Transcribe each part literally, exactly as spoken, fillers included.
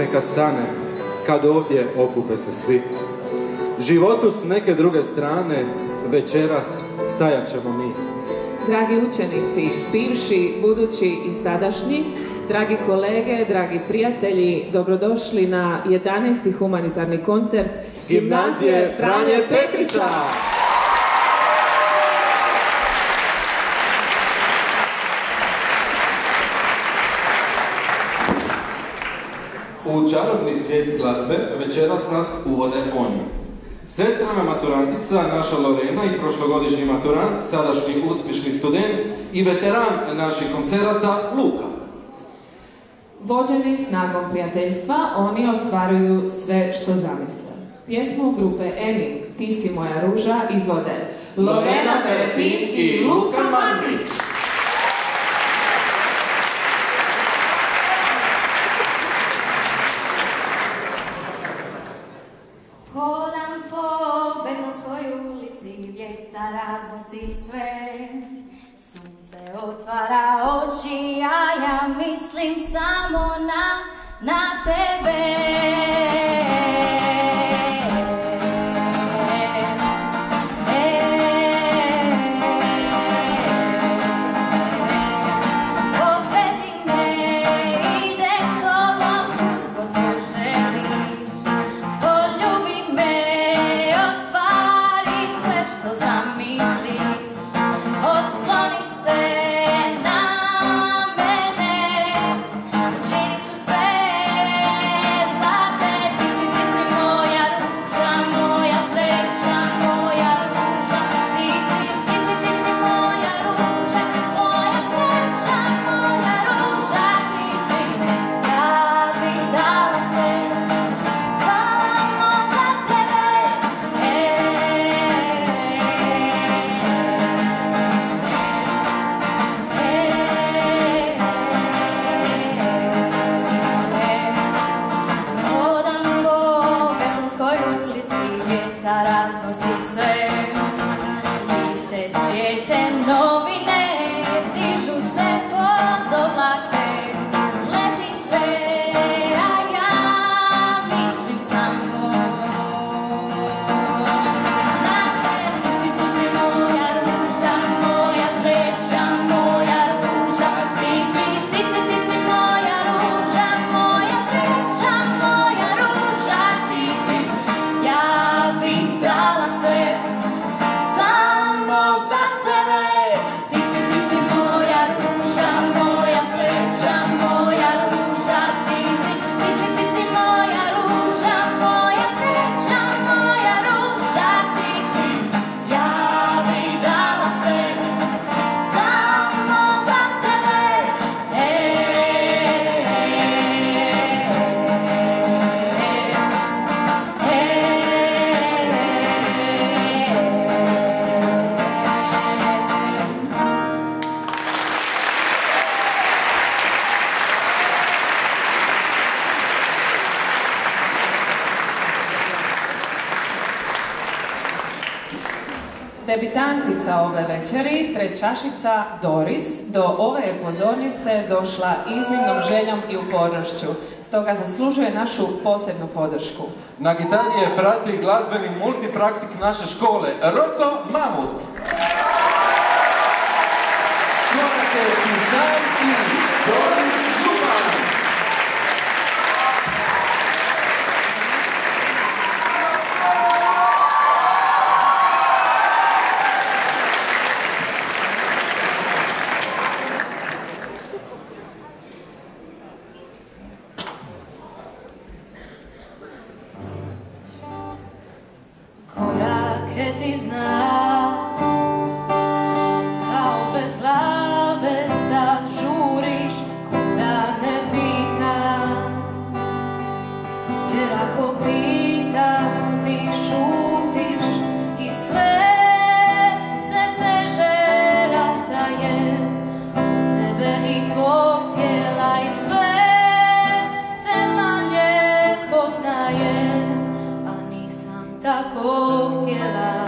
neka stane kad ovdje okupe se svi. Životu s neke druge strane večeras stajat ćemo mi. Dragi učenici, bivši, budući i sadašnji, dragi kolege, dragi prijatelji, dobrodošli na jedanaesti humanitarni koncert Gimnazije Franje Petrića! U čarobni svijet glazbe večeras nas uvode oni. Svestrana maturantica, naša Lorena i prošlogodišnji maturant, sadašnji uspješni student i veteran naših koncerata Luka. Vođeni snagom prijateljstva, oni ostvaruju sve što zamisle. Pjesmu grupe Eni, Ti si moja ruža, izvode Lorena Peretin i Luka Mandić. Hodam po Betonskoj ulici, vjetar raznosi sve. Sunce otvara oči, a ja mislim samo na, na tebe. Debitantica ove večeri, trećašica Doris, do ove je pozornice došla iznimnom željom i upornošću, stoga zaslužuje našu posebnu podršku. Na gitari je prati glazbeni multipraktik naše škole, Roko Mamut. Korake Pizan i Doris Župan. Ti zna, kao bez glave sad žuriš, kuda ne pitam, jer ako pitam ti šutiš i sve se teže rastaje od tebe i tvog tijela i sve te manje poznaje, a nisam takvog tijela.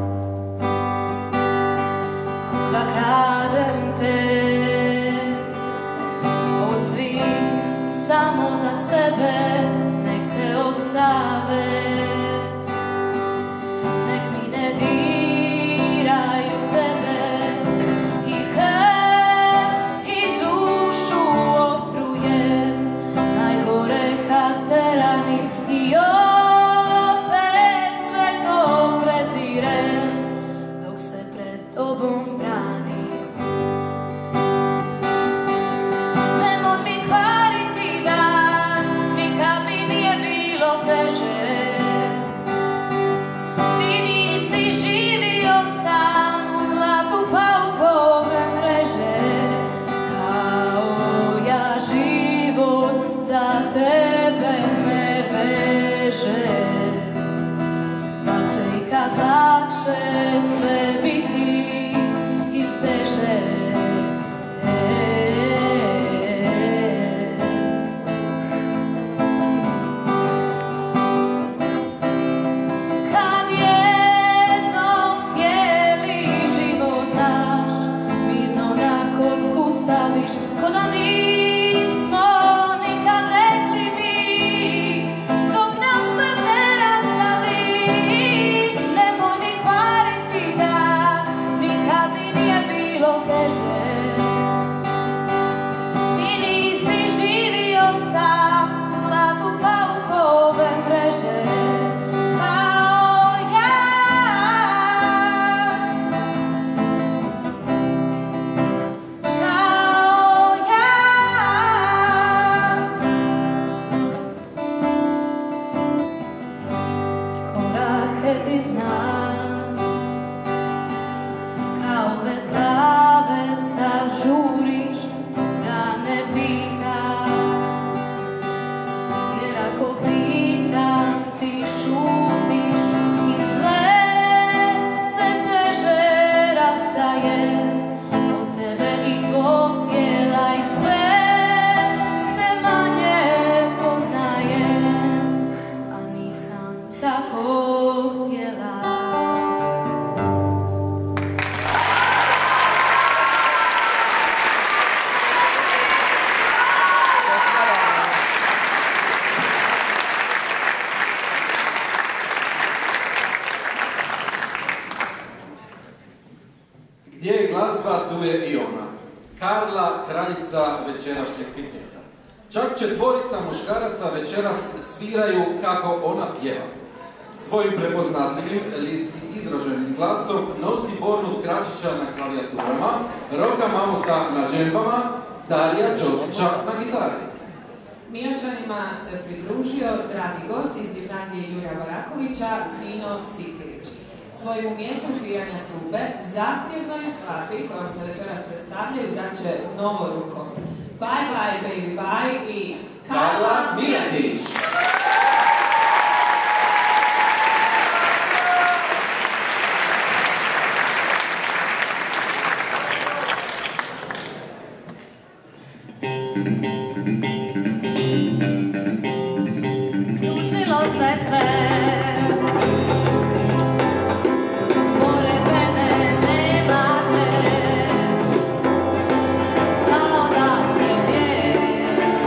Da kradem te od svih samo za sebe. glave, nek mi ne diraju tebe i krv i dušu otrujem, najgore kad te ranim i opet sve to prezirem dok se pred tobom branim. Nemoj mi kvariti dan, nikad mi nije bilo teže. Ti nisi živio sam u zlatu paukove mreže, kao ja život za tebe me veže. Pa će i kad lakše sve biti ili teže. Kad jednom cijeli život naš mirno na kocku staviš, ko da nismo nikad rekli mi, dok nas smrt ne rastavi. Nemoj mi kvariti dan, nikad mi nije bilo teže. Ti nisi živio sam u zlatu paukove mreže, kao ja, kao ja. Korake ti znam, kao bez glave sad žuriš da ne pitam, jer ako pitam ti šutiš i sve se teže rastajem od tebe i tvog tijela i sve te manje poznajem, a nisam tako htjela. Gdje je glazba, tu je i ona. Karla, kraljica večerašnjeg kvinteta. Čak četvorica muškaraca večeras sviraju kako ona pjeva. Svojim prepoznatljivim, lirski izraženim glasom nosi Bornu Skračića na klavijaturama, Roka Mamuta na džembama, Darija Ćosića na gitari. Miočanima se pridružio dragi gost iz gimnazije Jurja Varakovića, Dino Sikirić. Svojim umjećem sviranja trube, zahtjevnoj skladbi kojom se večeras predstavljaju daće novo ruho. Bye bye baby bye i Karla Miletić. Srušilo se sve, pored mene nema te, kao da se bijes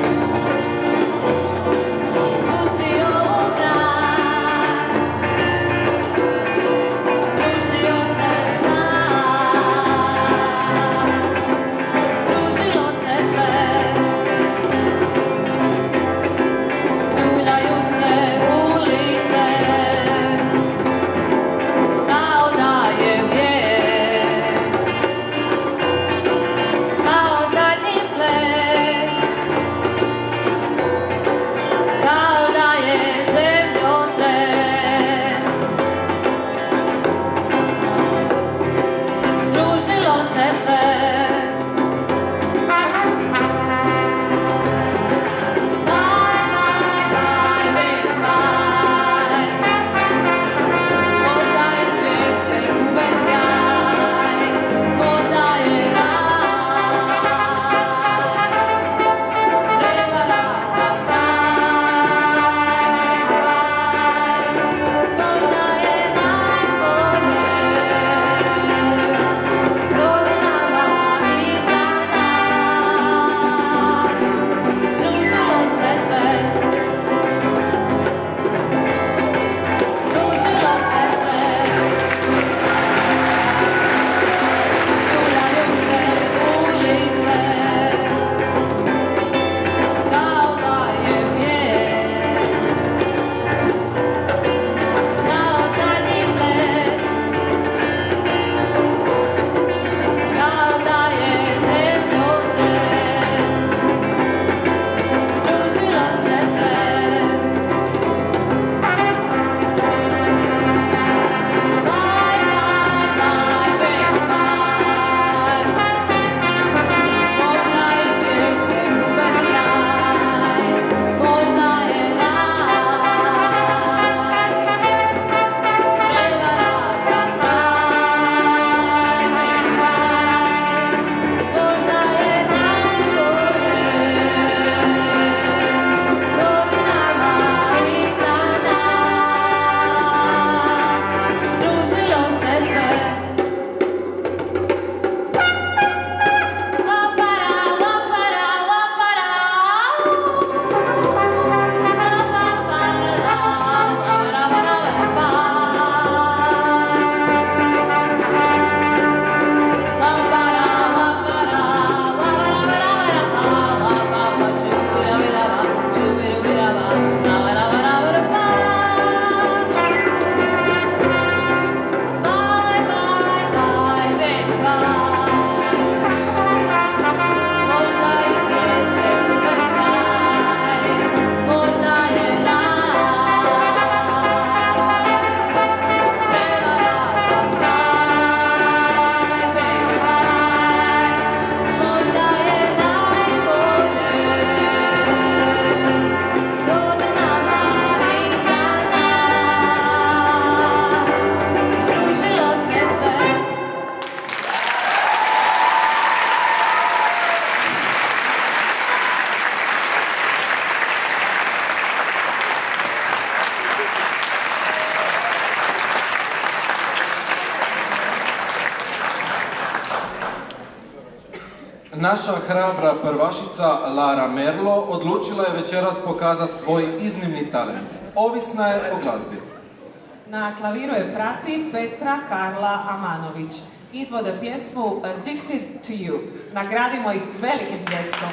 spustio u grad. Srušio se sam, srušilo se sve. Ljuljaju se ulice, Naša hrabra prvašica Lara Merlo odlučila je večeras pokazati svoj iznimni talent. Ovisna je o glazbi. Na klaviru je prati Petra Karla Amanović. Izvode pjesmu Addicted to You. Nagradimo ih velikim pljeskom.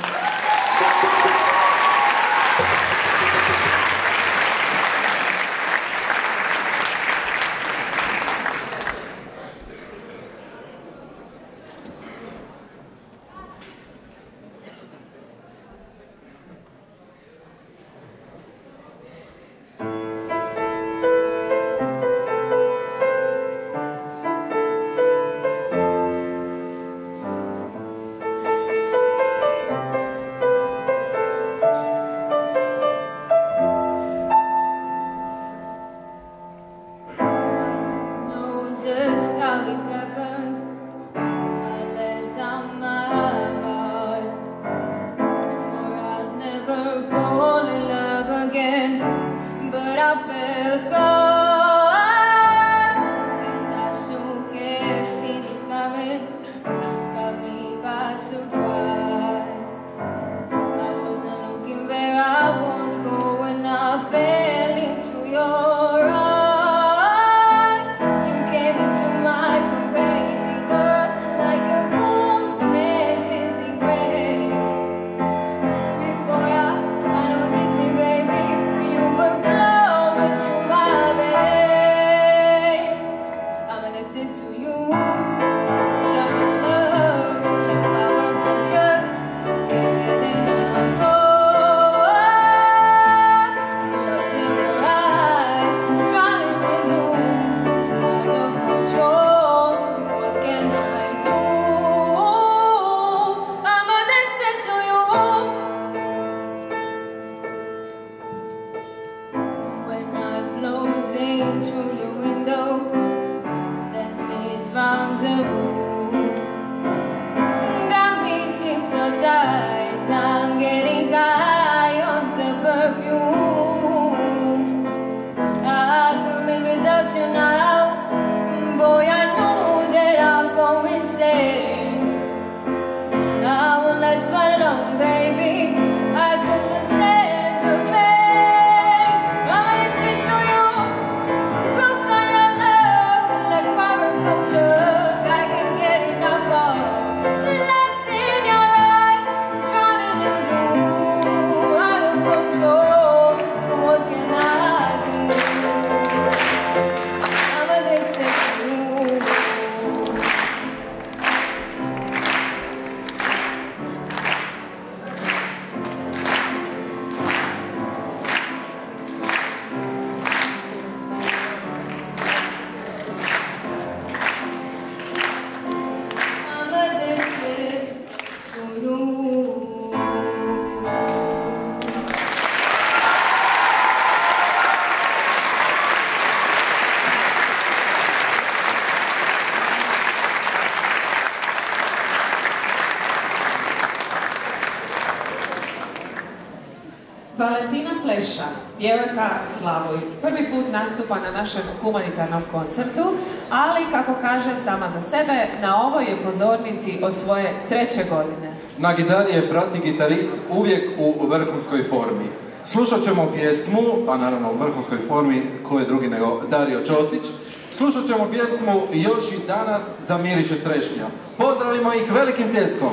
Valentina Pleša, djevojka Slavoj, prvi put nastupa na našem humanitarnom koncertu, ali kako kaže sama za sebe, na ovoj je pozornici od svoje treće godine. Na gitari je prati gitarist uvijek u vrhunskoj formi. Slušat ćemo pjesmu, a naravno u vrhunskoj formi, ko je drugi nego Dario Ćosić. Slušat ćemo pjesmu Još i danas zamiriše trešnja. Pozdravimo ih velikim pljeskom!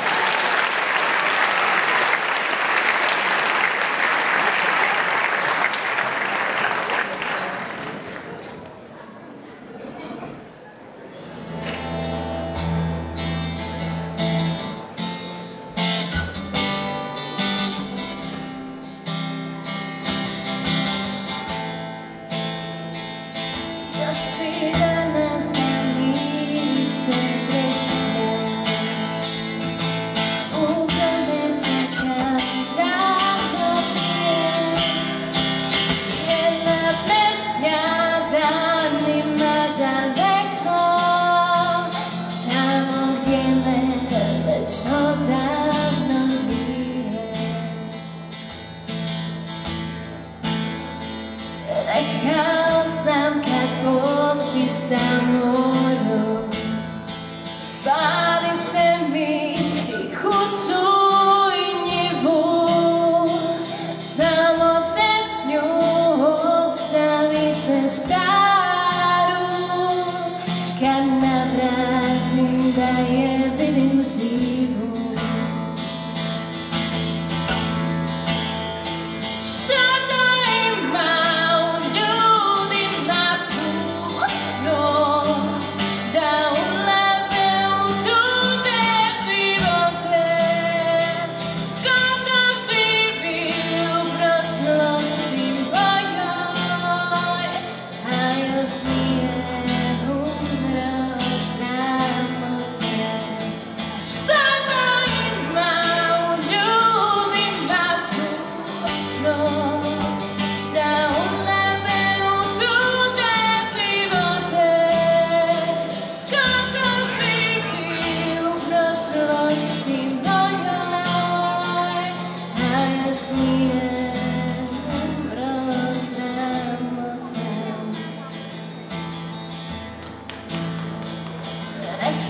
Rekao sam kad poči sa morom, spavite mi i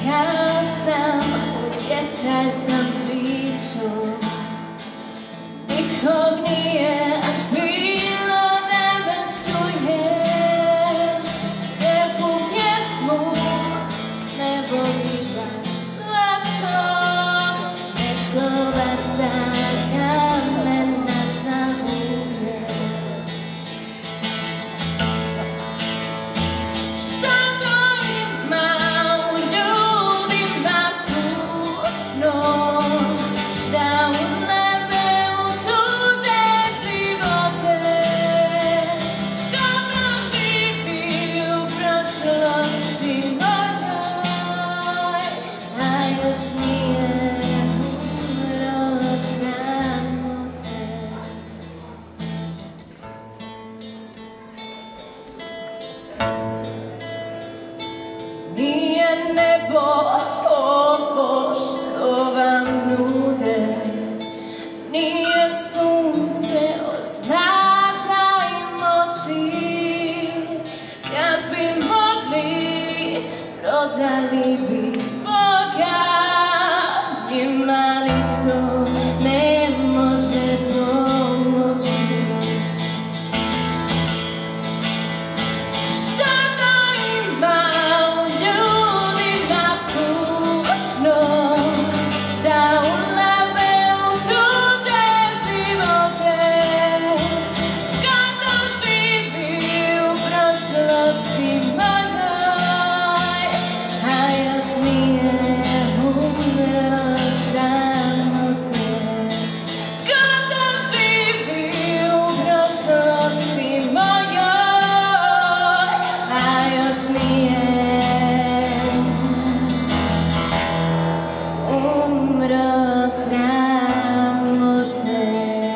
Kao sam u vjetar sam pričao, nikog nije bilo da me čuje. Lijepu pjesmu ne voli baš svako, netko baca kamen na zavuje. Šta to ima u ljudima tužno, da ulaze u tuđe živote? Kako živi u prošlosti mojoj, a još nije umro od samote. Nije nebo ovo što vam nude, nije sunce od zlata i moći. Kad bi mogli, prodali bi Boga, njima nitko ne može pomoći. Šta to ima u ljudima tužno, da ulaze u tuđe živote? Kako živi u prošlosti mojoj, a još nije umro od samote. Kako živi u prošlosti mojoj, a još nije umro od sramote.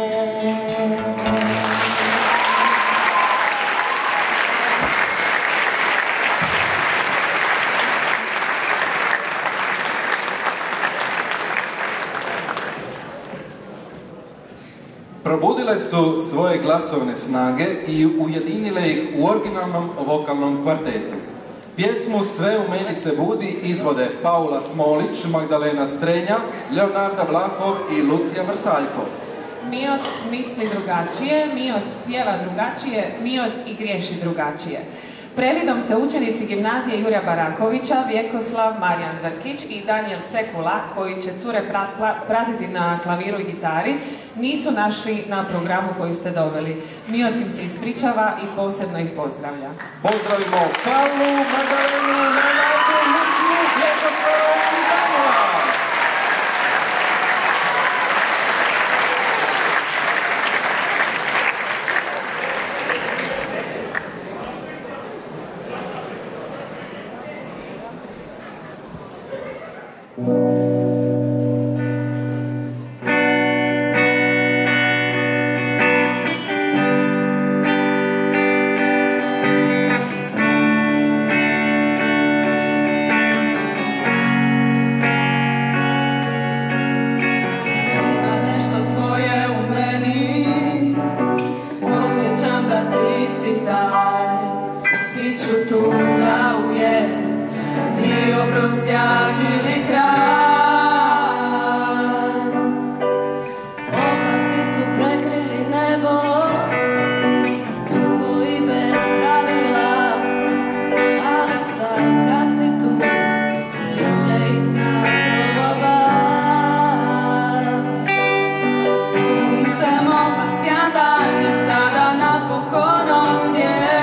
Probudile su svoje glasovne snage i ujedinile ih u originalnom vokalnom kvartetu. Pjesmu Sve u meni se budi izvode Paula Smolić, Magdalena Strenja, Leonarda Vlahov i Lucija Vrsaljko. Mioc misli drugačije, Mioc pjeva drugačije, Mioc i griješi drugačije. Previdom se učenici gimnazije Jurja Barakovića, Vjekoslav, Marijan Vrkić i Daniel Sekula, koji će cure pra- pratiti na klaviru i gitari, nisu našli na programu koji ste doveli. Mioc im se ispričava i posebno ih pozdravlja. Pozdravimo Paulu, Magdalenu, Leonardu, Luciju, Vjekoslava i Daniela!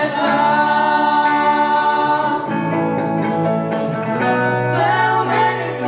Sve u meni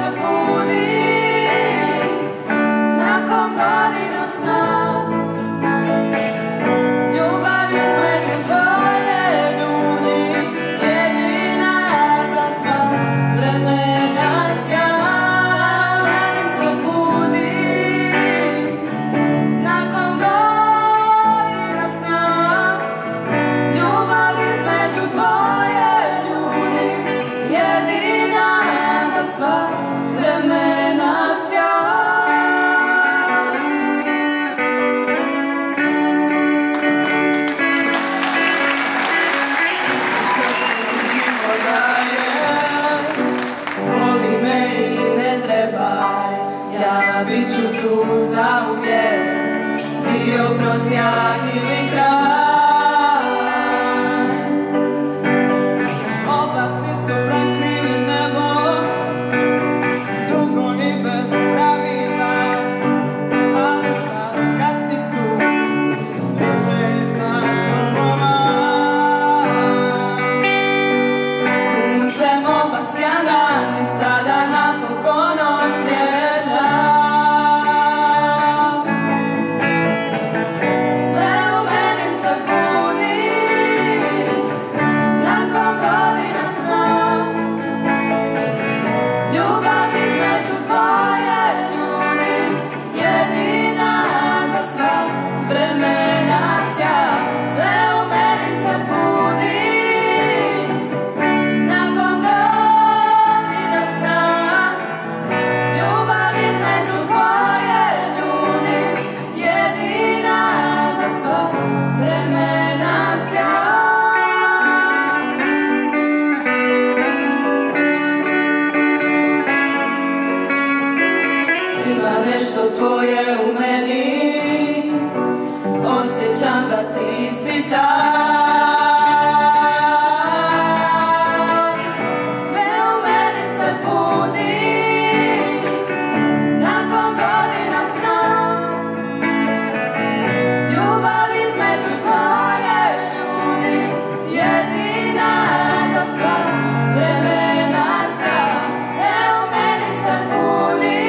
sjaj ili kraj. Oblaci su prekrili nebo, dugo i bez pravila, ali sad kad si tu, svi će iznad krovova. Suncem obasjan dan i sada napokon osjećam sve u meni se budi nakon godina sna. Ljubav između dvoje ljudi, jedina za sva vremena sja. Sve u meni se budi nakon godina sna. Ljubav između dvoje ljudi, jedina za sva vremena sja. Ima nešto tvoje u meni, osjećam da ti si ta. Sve u meni se budi nakon godina sna. Ljubav između dvoje ljudi, jedina za sva vremena sja. Sve u meni se budi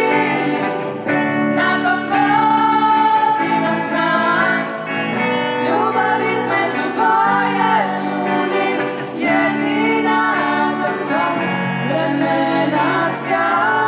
nakon godina sna. Ljubav između dvoje ljudi, jedina za sva vremena sja.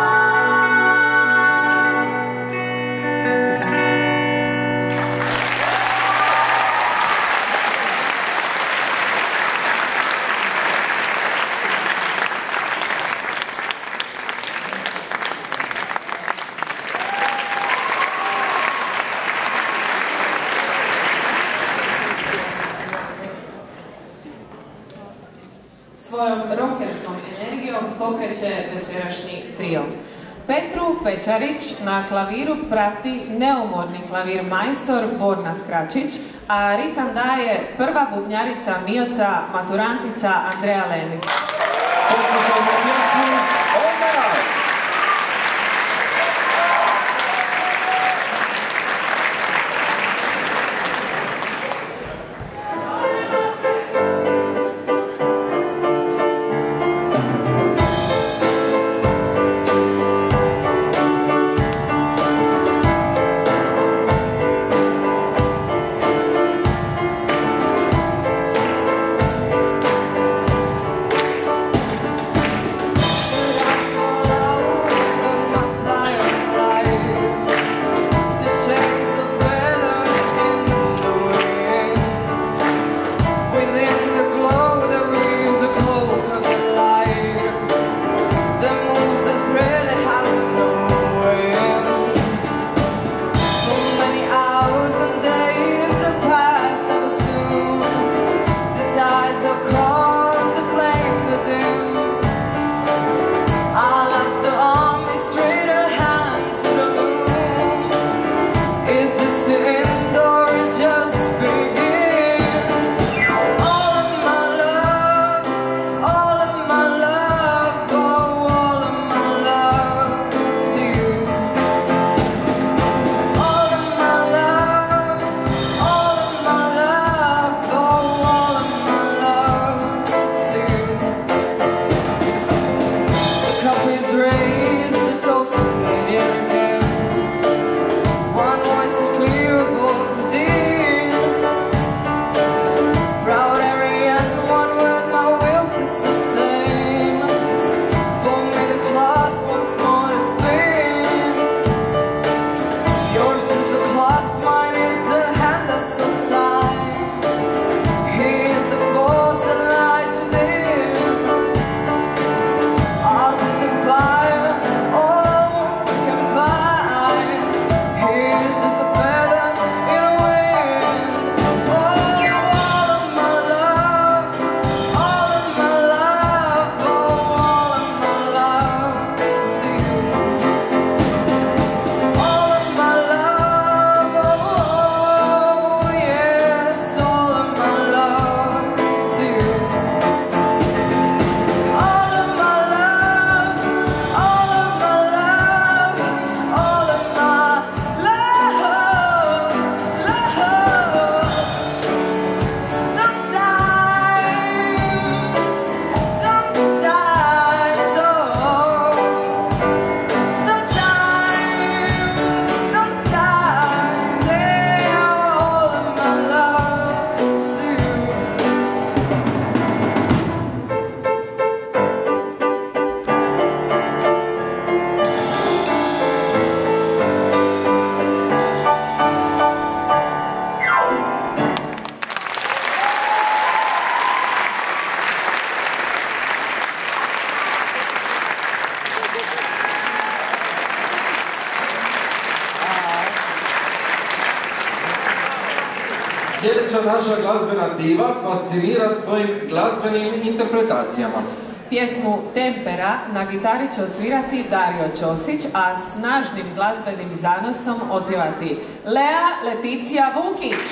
Svojom rockerskom energijom pokreće večerašnji trio. Petru Pečarić na klaviru prati neumorni klavir majstor Borna Skračić, a ritam daje prva bubnjarica Mioca, maturantica Andreja Lemić. Poslušajmo pjesmu Onda! Sve Sljedeća naša glazbena diva fascinira svojim glazbenim interpretacijama. Pjesmu Tempera na gitari će odsvirati Dario Ćosić, a snažnim glazbenim zanosom otpjevati Lea Leticija Vukić.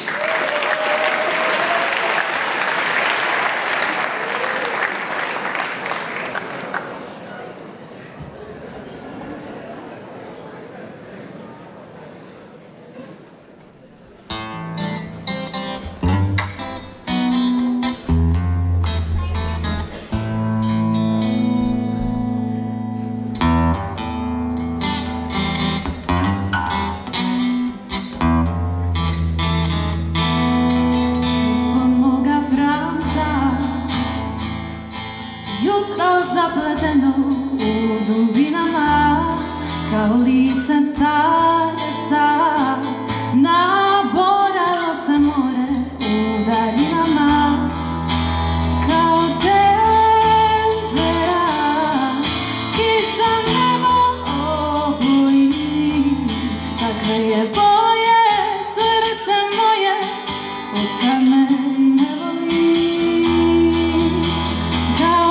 Zapleteno u dubinama kao lice starca, naboralo se more u daljinama kao tempera, kiša nebo oboji, takve je boje srce moje otkad me ne voliš, kao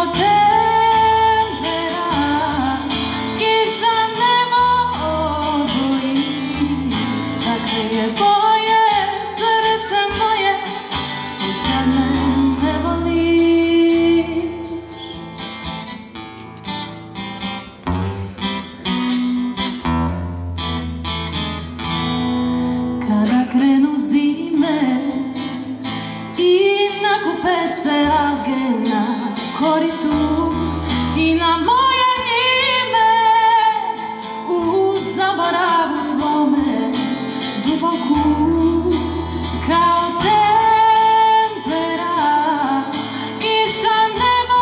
krenu zime i nakupe se alge na koritu i na moje ime u zaboravu tvome duboku, kao tempera, kiša nebo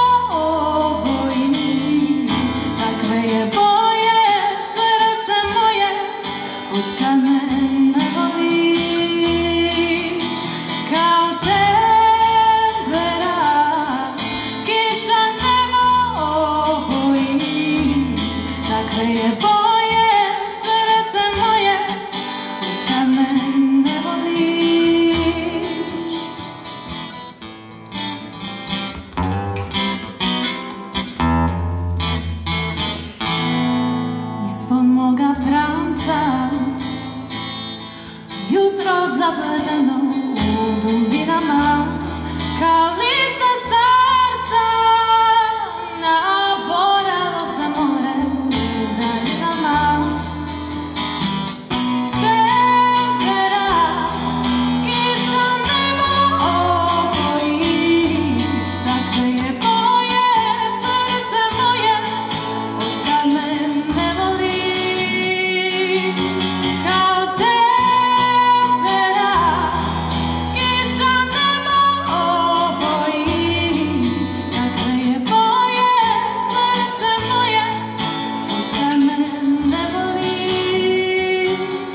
oboji, takve je boje srce moje otkad me ne voliš, kao tempera, kiša nebo oboji, takve je boje srce moje otkad me ne voliš. Ispod moga pranca jutro zapleteno u dubinama kao lice starca, naboralo se more u daljinama. Tempera, kiša nebo oboji, takve je boje srce moje otkad me ne voliš, kao tempera, kiša nebo oboji, takve je boje srce moje otkad me ne voliš.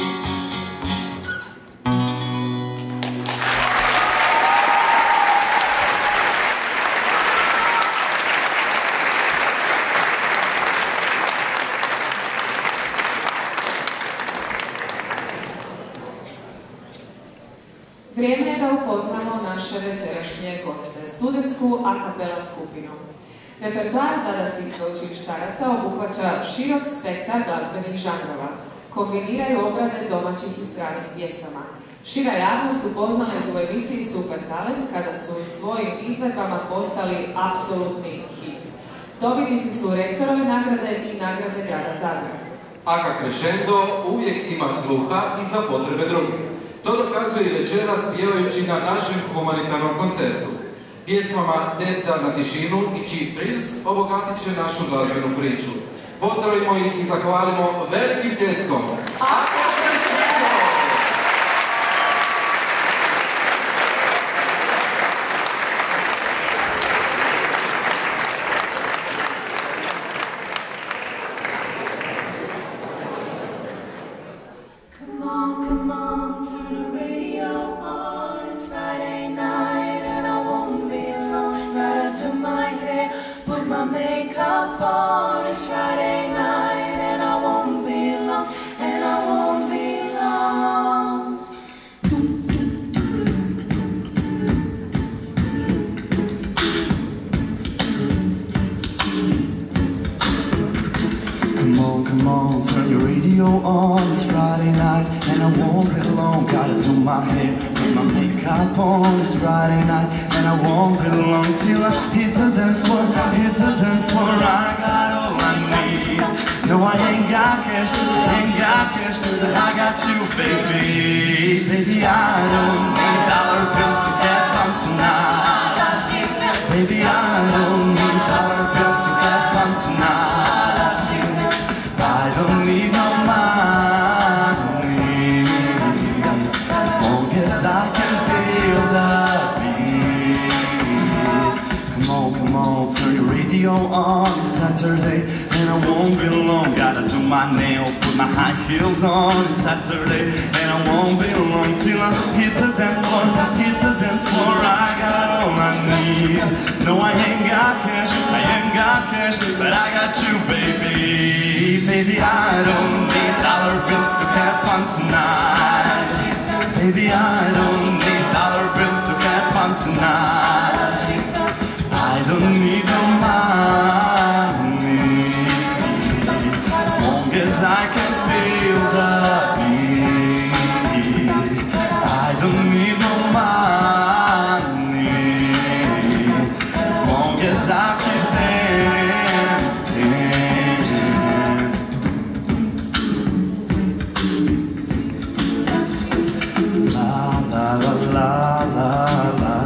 Vrijeme je da upoznamo naše večerašnje goste, studentsku a cappella skupinu. Repertoar zadarskih sveučilištaraca obuhvaća širok spektar glazbenih žanrova, kombiniraju obrade domaćih i stranih pjesama. Šira javnost upoznala ih u emisiji Super Talent kada su svojim izvedbama postali apsolutni hit. Dobitnici su rektorove nagrade i nagrade grada Zadra. Aka Crescendo uvijek ima sluha i za potrebe drugih. To dokazuje i večeras pjevajući na našem humanitarnom koncertu. Pjesmama Deca na tišinu i Cheap Thrills obogatit će našu glazbenu priču. Pozdravimo ih i zahvalimo velikim pljeskom. Aka Crescendo! Come on, come on, turn the radio on. It's Friday night and I won't be long. Gotta do my hair, put my makeup on. It's Friday night and I won't be long, and I won't come on, turn your radio on. It's Friday night and I won't be alone. Gotta do my hair, put my makeup on. It's Friday night and I won't be alone till I hit the dance floor, hit the dance floor. I got all I need. No, I ain't got cash, ain't got cash, but I got you, baby. Baby, I don't need dollar bills to get fun tonight. Baby, I don't need dollar bills to get fun tonight. I don't need no money, as long as I can feel the beat. Come on, come on, turn your radio on. It's Saturday and I won't be alone. Gotta do my nails, put my high heels on. It's Saturday and I won't be alone till I hit the dance floor, hit the dance floor. I got all I need. No, I ain't got cash, I ain't got cash, but I got you, baby. Baby, I don't need dollar bills to have fun tonight. Baby, I don't need dollar bills to have fun tonight. I don't need no money, as long as I can feel the beat. I don't need no money, as long as I keep dancing. La la la la la la.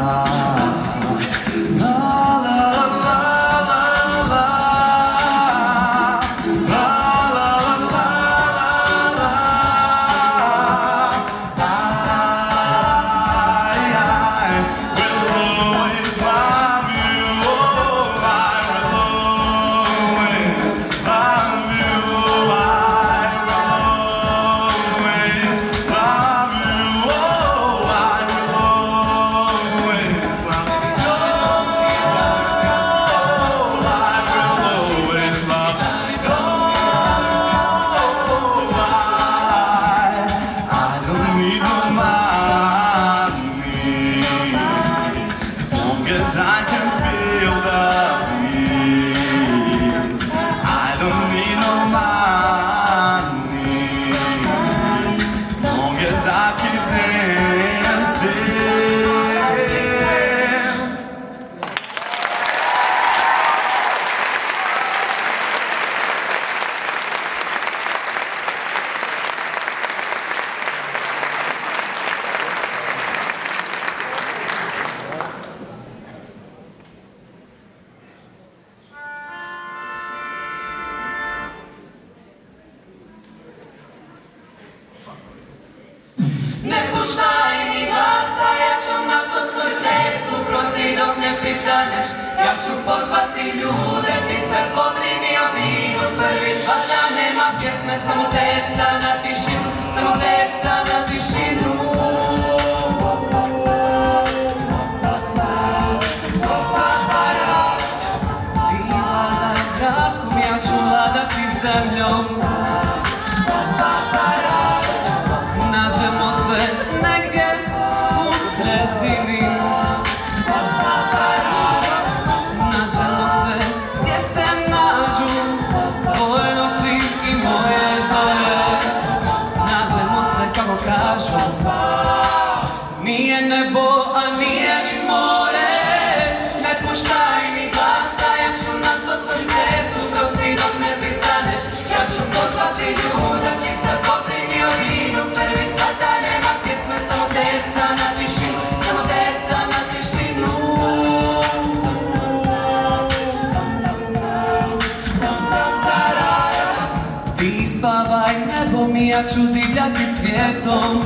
Ja ću divljati svijetom,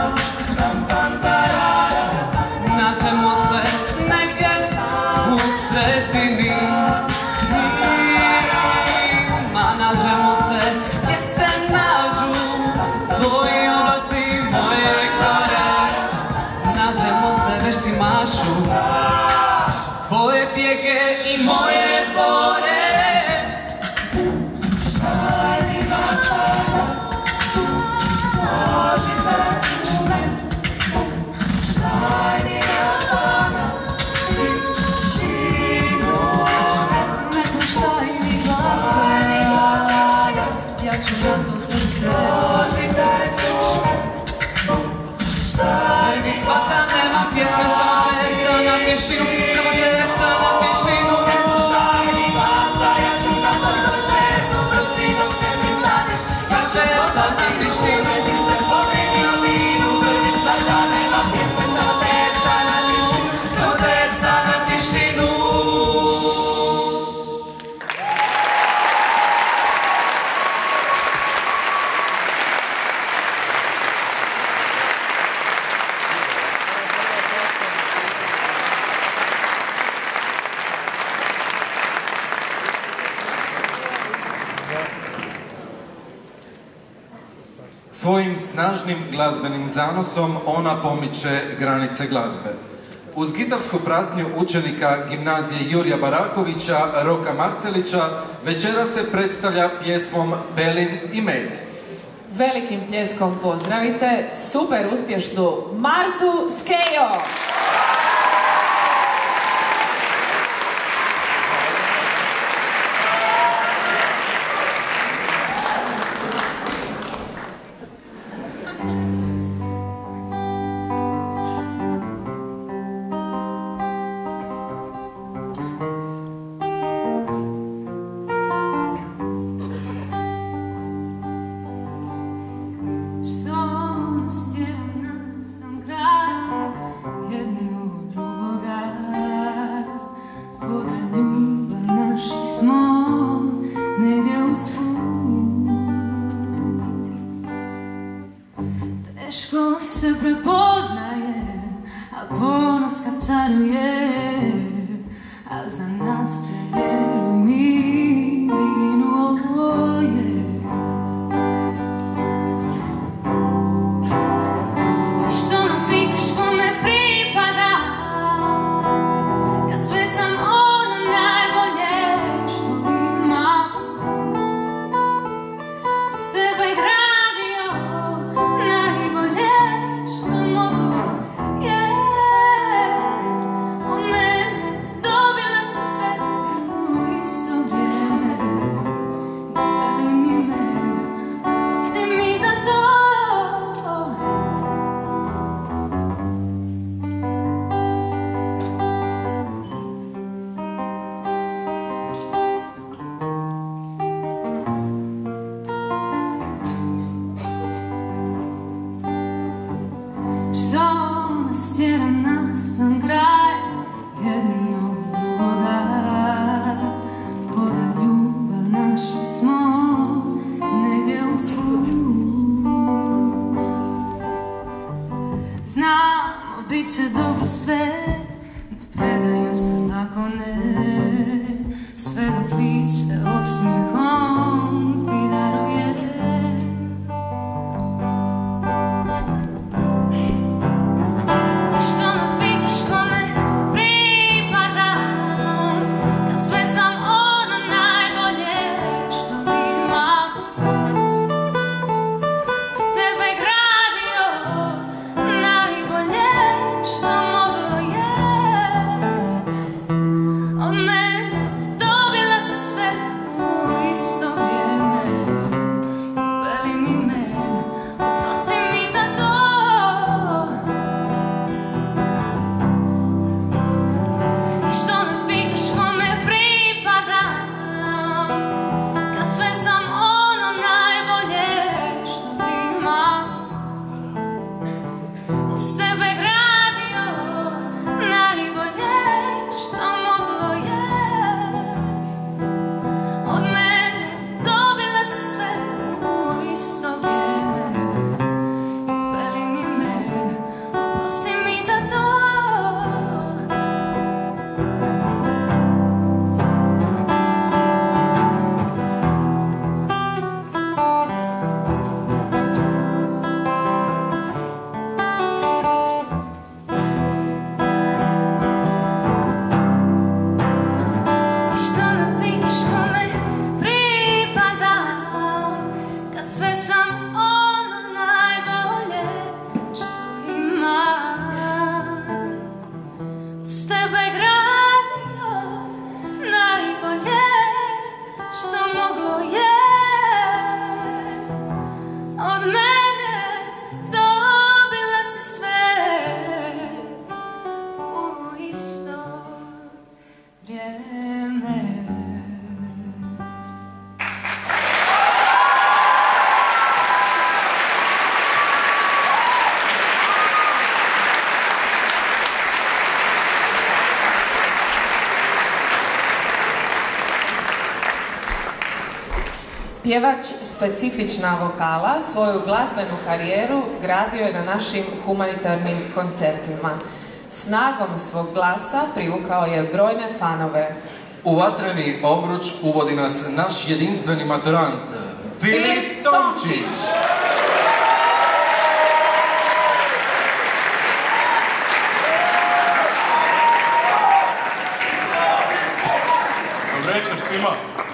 nađemo se negdje u sredini. Ma nađemo se gdje se nađu tvoji oblaci moje gore. Nađemo se vešti mašu, tvoje bijege i moje bore. Shining outside, slow, slow, Svojim snažnim glazbenim zanosom ona pomiče granice glazbe. Uz gitarsku pratnju učenika gimnazije Jurija Barakovića, Roka Marcelića, večera se predstavlja pjesmom Pelin i med. Velikim pljeskom pozdravite super uspješnu Martu Skejo! Teško se prepoznaje, a ponos kad caruje, a za nas će, vjeruj mi, ginuo je. I što me pitaš kome pripada, kad sve sam ono najbolje što imam, s tebe gradio najbolje što moglo je. Od mene dobila si sve u isto vrijeme. I veli mi me, oprosti mi za to. Što nas tjera na sam kraj jednog drugoga, koda ljubav našli smo negdje usput. Znamo, bit će dobro sve, ne predajem se tako ne, sve dok lice osmijehom ti daruje. Što me pitaš kome pripadam, kad sve sam ono najbolje što imam, s tebe gradio najbolje što moglo je. Od mene dobila si sve u isto vrijeme. Veli mi me, oprosti mi za to. I što me pitaš kome pripadam, kad sve sam ono najbolje što imam, s tebe gradio najbolje što moglo je. Od mene dobila si sve u isto vrijeme. I veli mi me, oprosti mi za to. I što me pitaš kome pripadam, kad sve sam ono najbolje što imam, s tebe gradio najbolje što moglo je. Od mene dobila si sve u isto vrijeme. Pjevač specifična vokala svoju glazbenu karijeru gradio je na našim humanitarnim koncertima. Snagom svog glasa privukao je brojne fanove. U vatreni obruč uvodi nas naš jedinstveni maturant, Filip Tomčić. svima.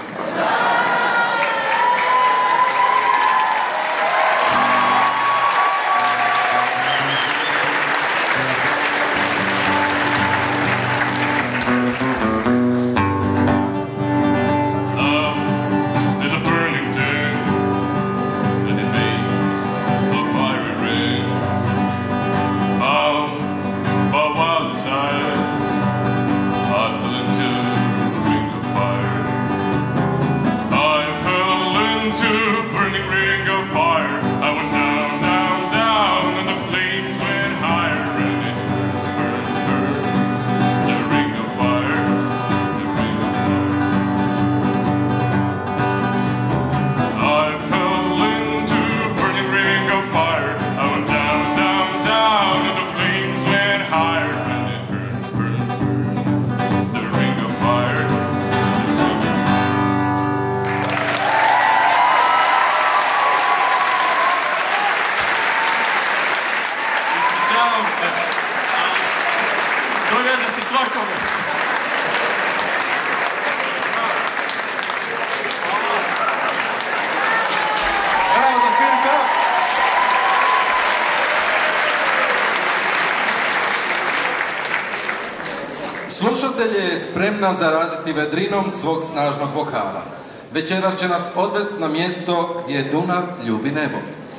Slušatelje je spremna zaraziti vedrinom svog snažnog vokala. Večeras će nas odvesti na mjesto gdje Dunav ljubi nebo.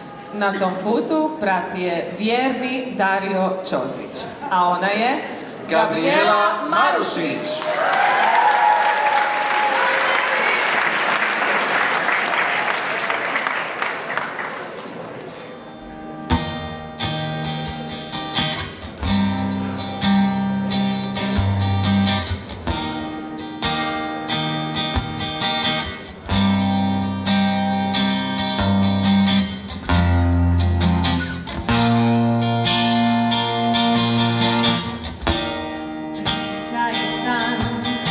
Na tom putu prati je vjerni Dario Ćosić, a ona je Gabriela Marušić. San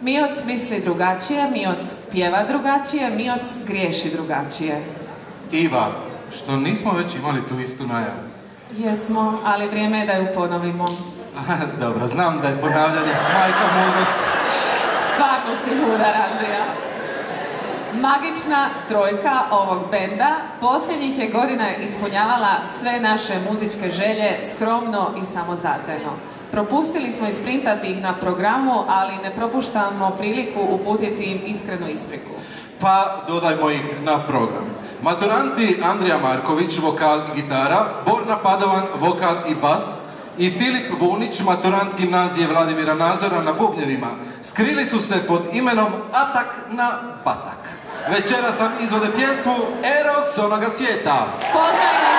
Mioc misli drugačije, Mioc pjeva drugačije, Mioc griješi drugačije. Iva, što nismo već imali tu istu najavu? Jesmo, ali vrijeme je da ju ponovimo. Dobro, znam da je ponavljanje majka mudrosti. Stvarno si mudar, Andrija. Magična trojka ovog benda posljednjih je godina ispunjavala sve naše muzičke želje skromno i samozatajno. Propustili smo isprintati ih na programu, ali ne propuštamo priliku uputiti im iskrenu ispriku. Pa dodajmo ih na program. Maturanti Andrija Marković, vokal i gitara, Borna Padovan, vokal i bas, i Filip Vunić, maturant gimnazije Vladimira Nazora na bubnjevima, skrili su se pod imenom Atak na Patak. Večeras nam izvode pjesmu Eros onoga svijeta. Pozdravljamo!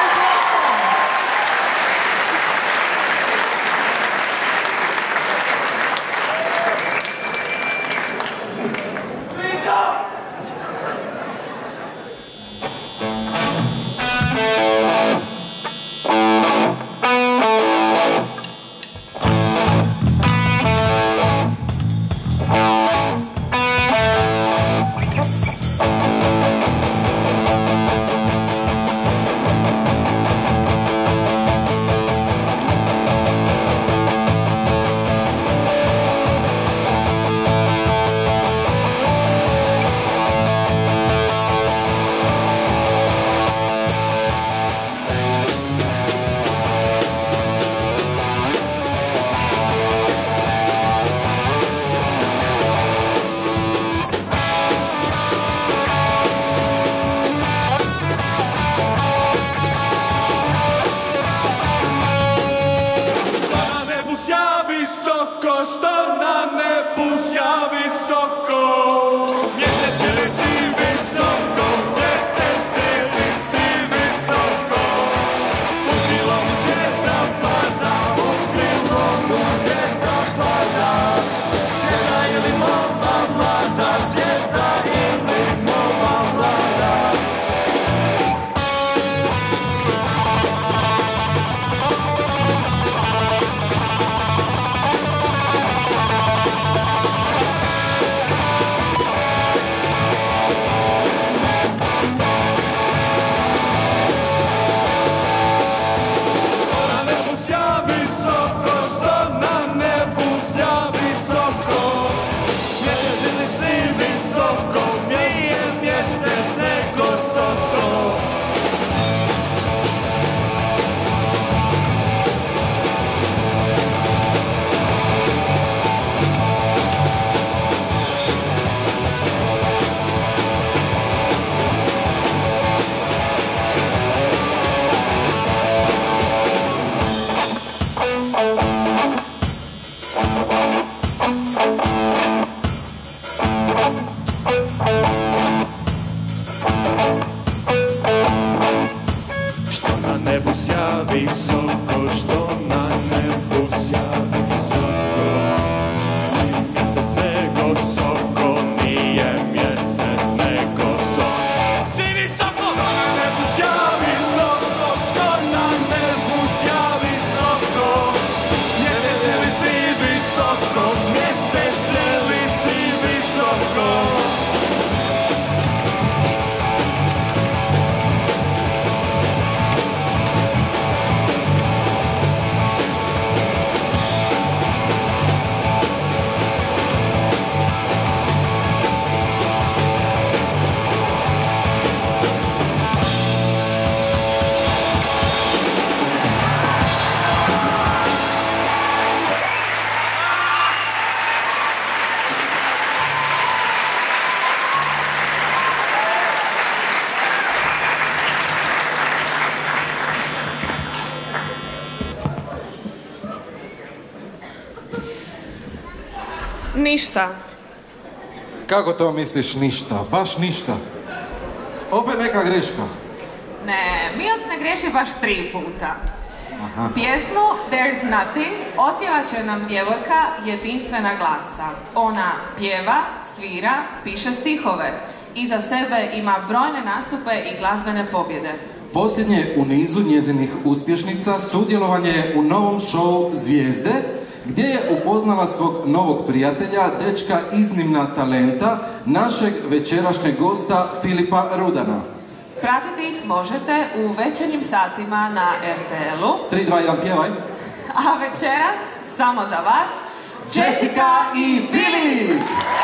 Ništa. Kako to misliš ništa? Baš ništa. Opet neka greška. Ne, Mioc ne griješi baš tri puta. Aha. Pjesmu There's Nothing otpjevat će nam djevojka jedinstvena glasa. Ona pjeva, svira, piše stihove. Iza sebe ima brojne nastupe i glazbene pobjede. Posljednje u nizu njezinih uspješnica sudjelovanje u novom šovu Zvijezde, gdje je upoznala svog novog prijatelja, dečka iznimna talenta, našeg večerašnjeg gosta Filipa Rudana. Pratiti ih možete u večernjim satima na er te el-u. tri, dva, jedan, pjevaj. A večeras, samo za vas, Jessica i Filip!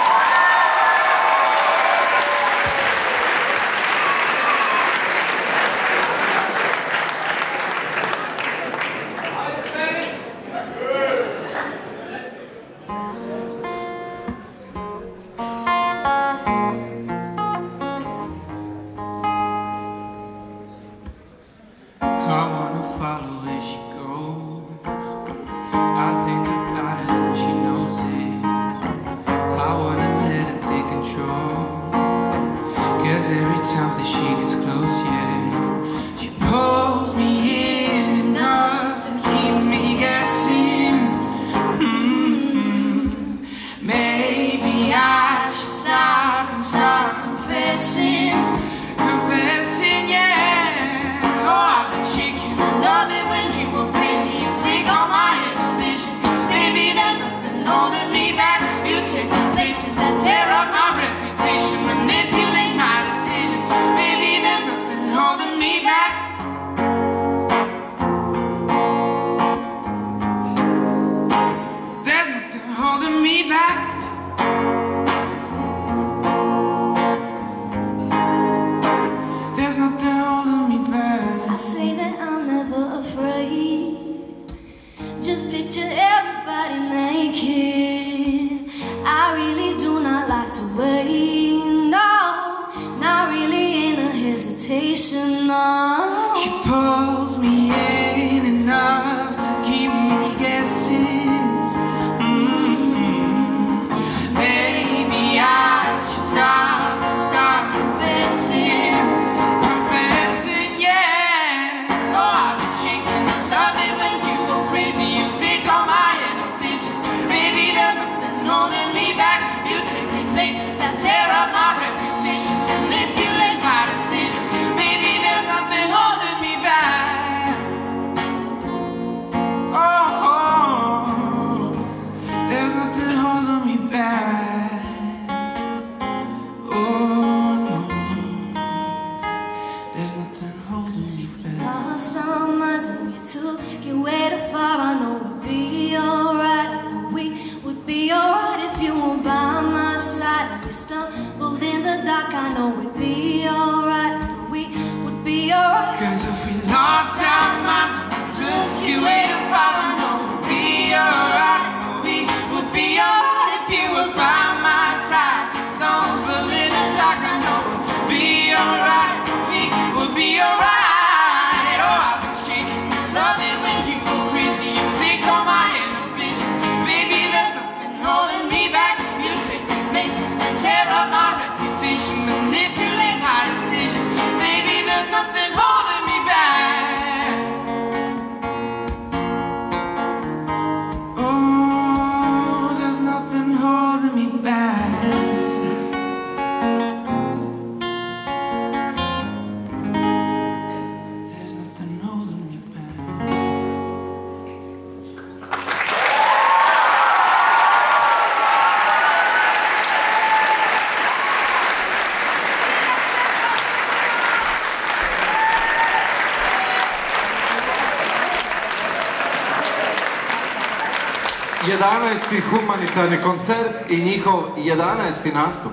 jedanaesti humanitarni koncert i njihov jedanaesti nastup.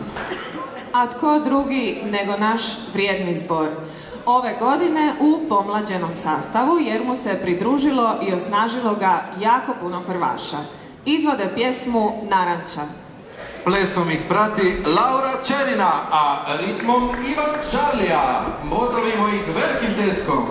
A tko drugi nego naš vrijedni zbor? Ove godine u pomlađenom sastavu jer mu se pridružilo i osnažilo ga jako puno prvaša. Izvode pjesmu Naranča. Plesom ih prati Laura Čerina, a ritmom Ivan Čarlija. Pozdravimo ih velikim pljeskom.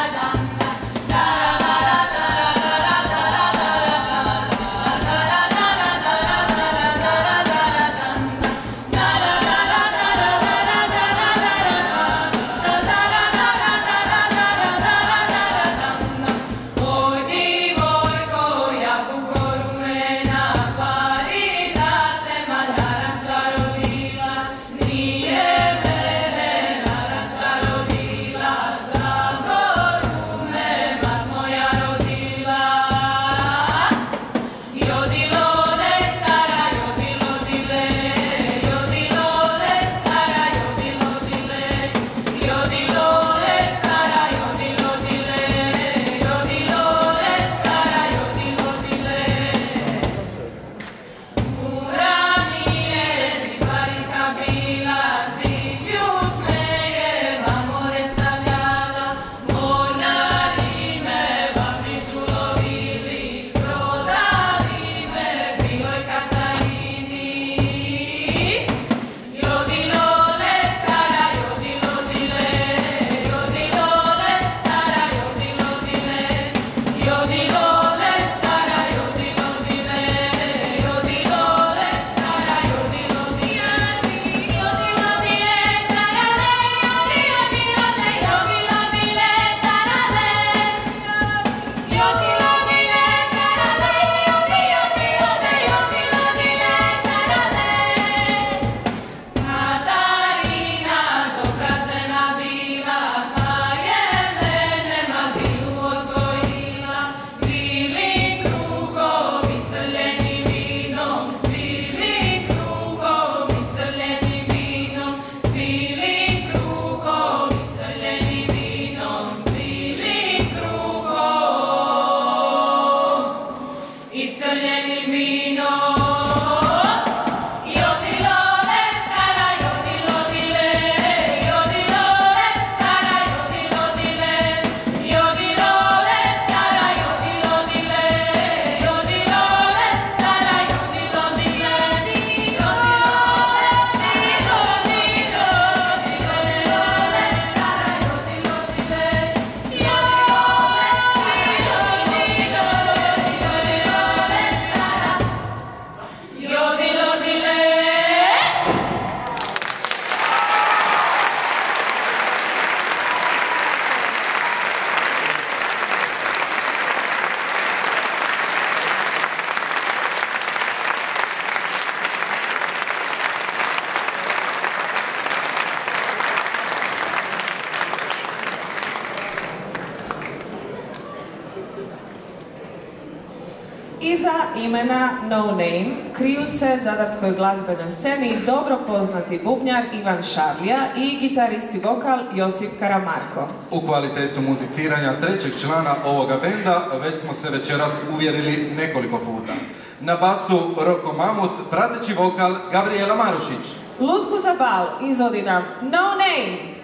Da Iza imena No Name kriju se zadarskoj glazbenoj sceni dobro poznati bubnjar Ivan Šavlija i gitaristi vokal Josip Karamarko. U kvalitetu muziciranja trećeg člana ovoga benda već smo se večeras uvjerili nekoliko puta. Na basu Roko Mamut, prateći vokal Gabriela Marušić. Lutku za bal izvodi nam No Name.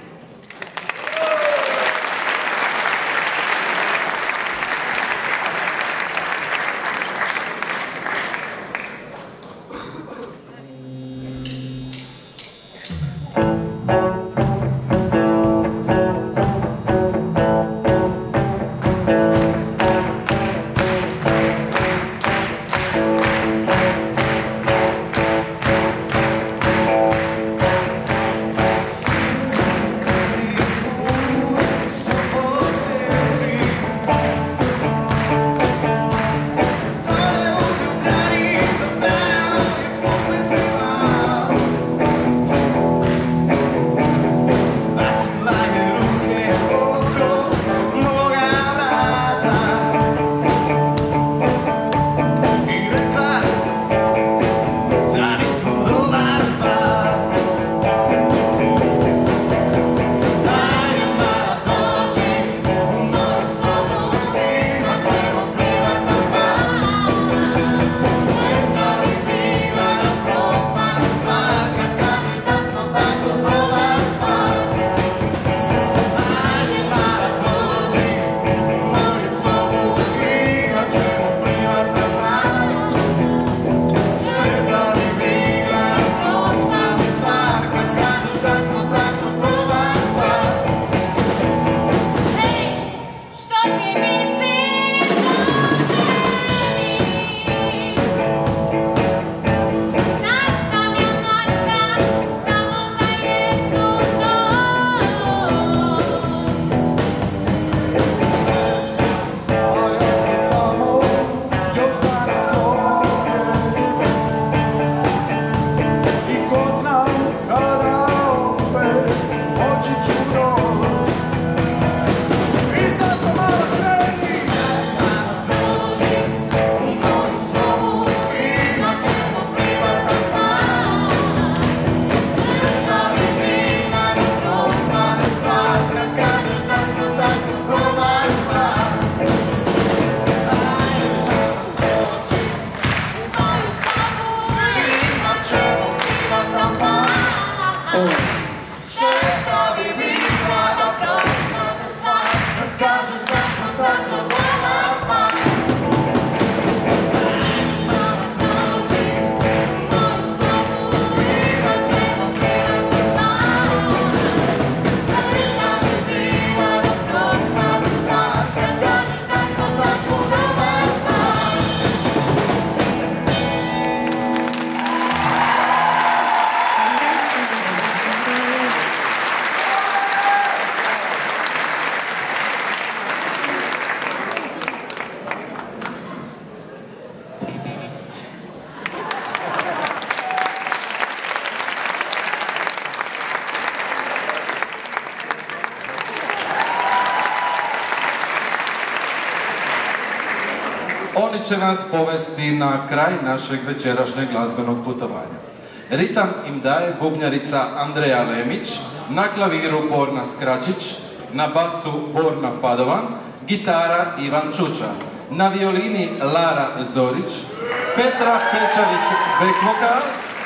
Oni će nas povesti na kraj našeg večerašnjeg glazbenog putovanja. Ritam im daje bubnjarica Andreja Lemić, na klaviru Borna Skračić, na basu Borna Padovan, gitara Ivan Čuča, na violini Lara Zorić, Petra Pečarić back vokal,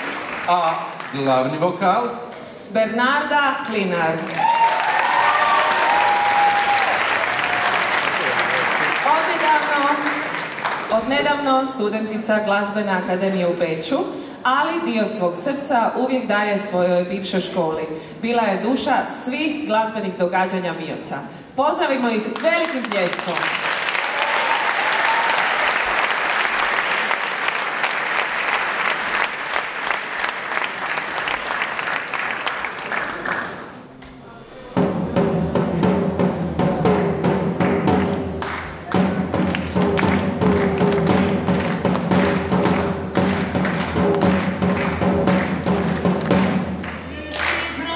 a glavni vokal Bernarda Klinar. Odnedavno studentica Glazbene akademije u Beču, ali dio svog srca uvijek daje svojoj bivšoj školi. Bila je duša svih glazbenih događanja Mioca. Pozdravimo ih velikim pljeskom.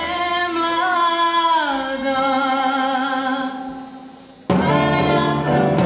Some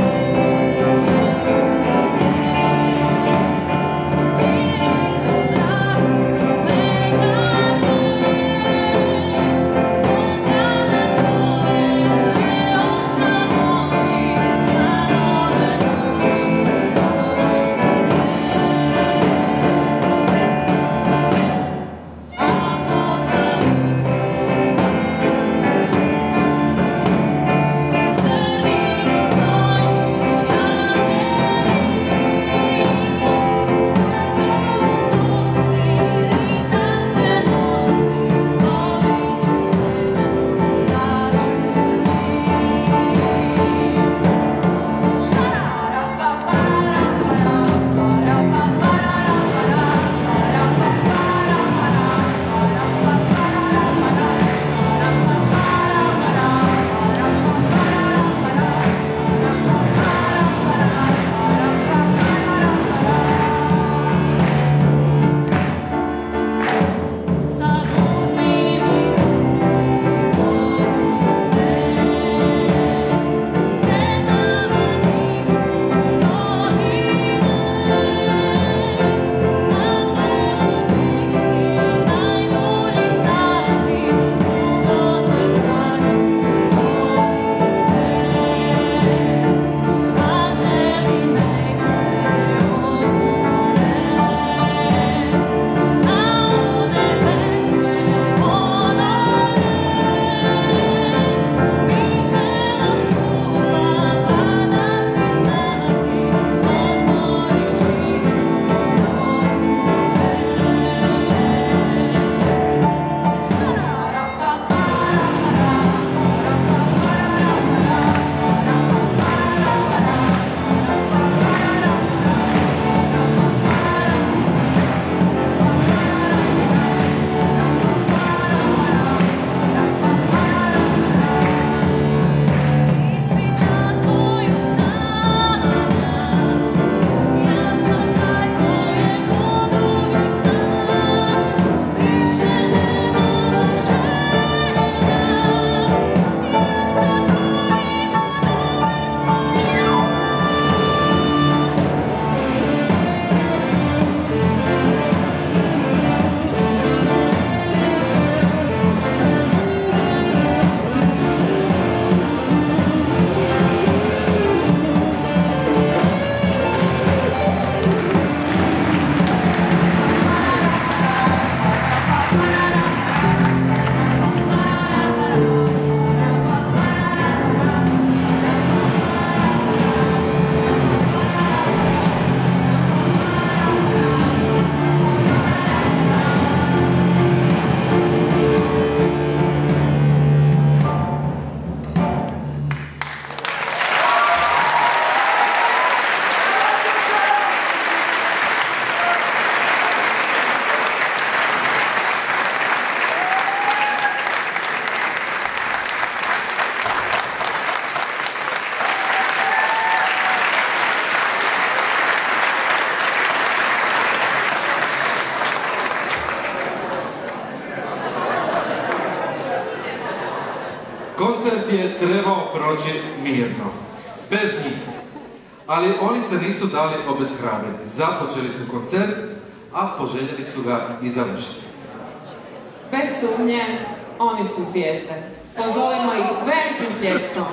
trebao proći mirno, bez njih. Ali oni se nisu dali obeshrabriti. Započeli su koncert, a poželjeli su ga i završiti. Bez sumnje, oni su zvijezde. Pozovimo ih velikim pljeskom.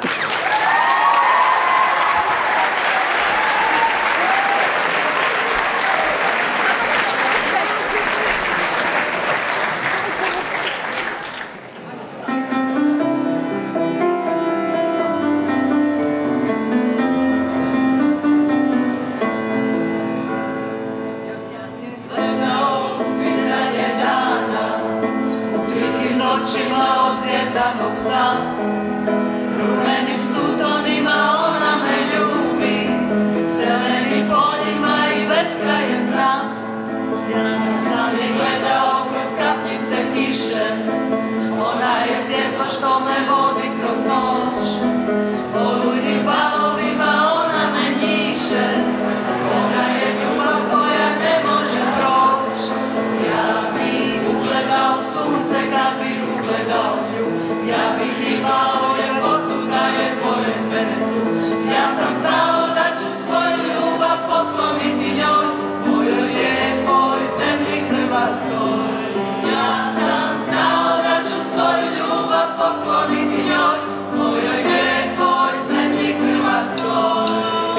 Od zvijezdanog sna, rumenim sutonima ona me ljubi, zelenim poljima i beskrajem dna. Ja sam je gledao kroz kapljice kiše, ona je svjetlo što me vodi kroz noć. Olujnim valovima ona me njiše, ona je ljubav koja ne može proć. Ja bih ugledao sunce kad bih ugledao nju, ja bih imao ljepotu kad je pored mene tu. Ja sam znao da ću svoju ljubav pokloniti njoj, mojoj lijepoj zemlji Hrvatskoj. Ja sam znao da ću svoju ljubav pokloniti njoj, mojoj lijepoj zemlji Hrvatskoj.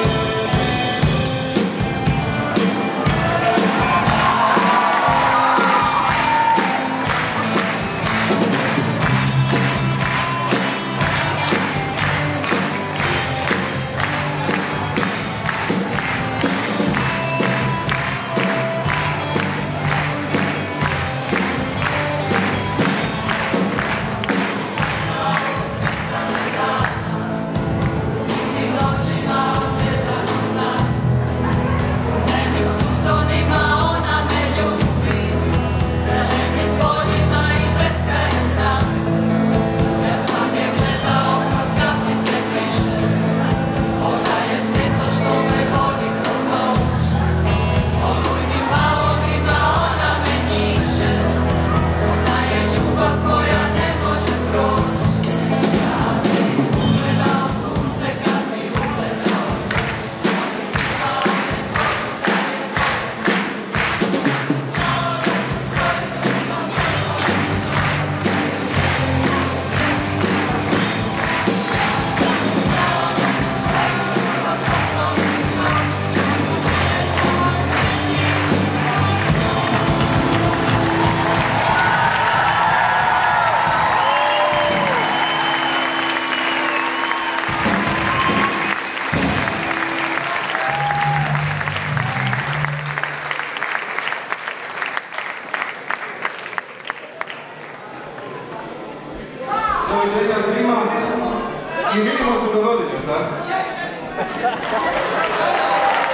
Doviđenja svima i vidimo se do godine, tako?